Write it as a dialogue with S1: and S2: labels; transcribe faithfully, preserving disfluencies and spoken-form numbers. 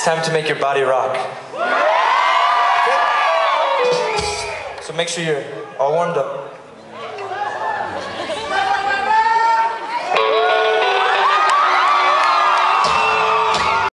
S1: time to make your body rock. Okay? So make sure you're all warmed up.